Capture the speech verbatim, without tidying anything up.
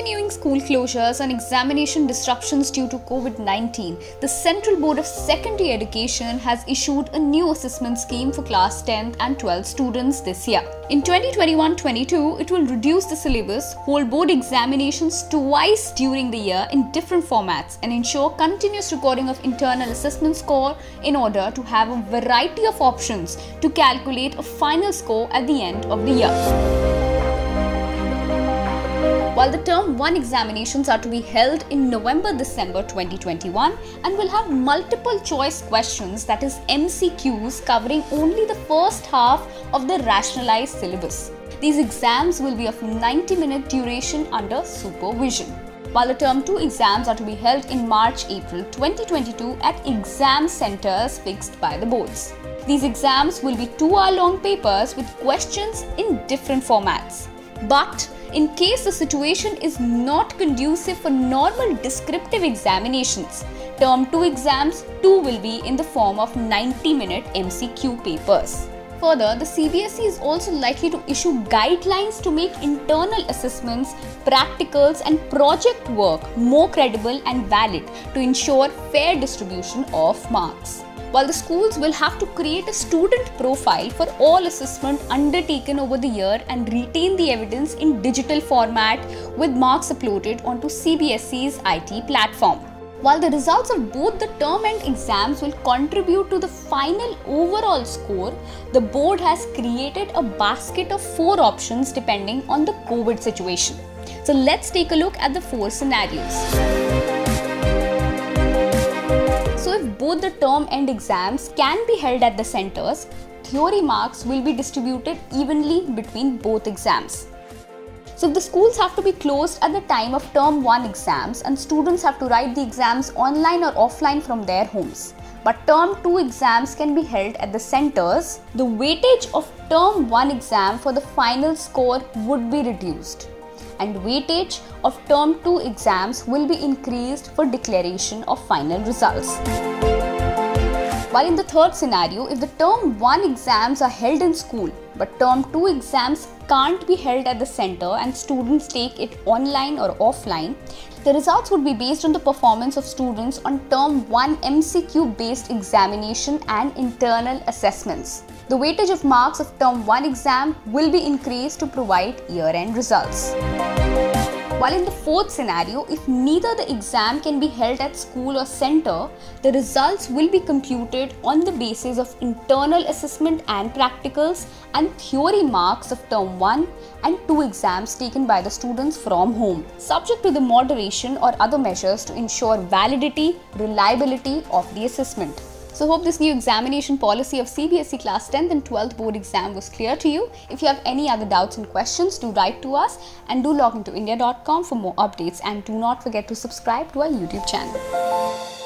continuing school closures and examination disruptions due to COVID nineteen, the Central Board of Secondary Education has issued a new assessment scheme for class tenth and twelfth students this year. In twenty twenty-one twenty-two, it will reduce the syllabus, hold board examinations twice during the year in different formats, and ensure continuous recording of internal assessment score in order to have a variety of options to calculate a final score at the end of the year. While the Term one examinations are to be held in November December twenty twenty-one and will have multiple choice questions, that is M C Qs, covering only the first half of the rationalized syllabus. These exams will be of ninety minute duration under supervision. While the Term two exams are to be held in March April twenty twenty-two at exam centers fixed by the boards. These exams will be two hour long papers with questions in different formats. But in case the situation is not conducive for normal descriptive examinations, Term two exams too will be in the form of ninety minute M C Q papers. Further, the C B S E is also likely to issue guidelines to make internal assessments, practicals and project work more credible and valid to ensure fair distribution of marks. While the schools will have to create a student profile for all assessment undertaken over the year and retain the evidence in digital format with marks uploaded onto C B S E's I T platform. While the results of both the term and exams will contribute to the final overall score, the board has created a basket of four options depending on the COVID situation. So let's take a look at the four scenarios. So if both the term and exams can be held at the centers, theory marks will be distributed evenly between both exams. So if the schools have to be closed at the time of Term one exams and students have to write the exams online or offline from their homes, but Term two exams can be held at the centers, the weightage of Term one exam for the final score would be reduced, and weightage of Term two exams will be increased for declaration of final results. While in the third scenario, if the Term one exams are held in school, but Term two exams can't be held at the center and students take it online or offline, the results would be based on the performance of students on Term one M C Q based examination and internal assessments. The weightage of marks of Term one exam will be increased to provide year-end results. While in the fourth scenario, if neither the exam can be held at school or center, the results will be computed on the basis of internal assessment and practicals and theory marks of Term one and two exams taken by the students from home, subject to the moderation or other measures to ensure validity, reliability of the assessment. So hope this new examination policy of C B S E class tenth and twelfth board exam was clear to you. If you have any other doubts and questions, do write to us and do log into india dot com for more updates, and do not forget to subscribe to our YouTube channel.